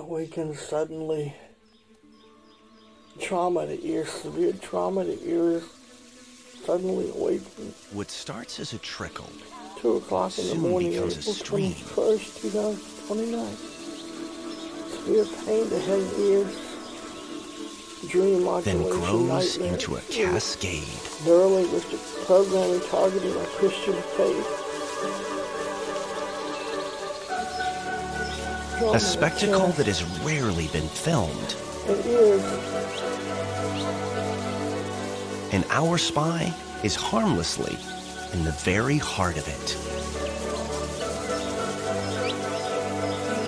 awakens suddenly. Trauma to ears, severe trauma to ears, suddenly awakens. What starts as a trickle 2 o'clock in the morning, becomes a April stream. 21st, 2029. Severe pain to head and ears. Dream then modulation, grows nightmare, into a cascade. neurolinguistic programming targeting our Christian faith. A spectacle that has rarely been filmed. And ears. And our spy is harmlessly in the very heart of it.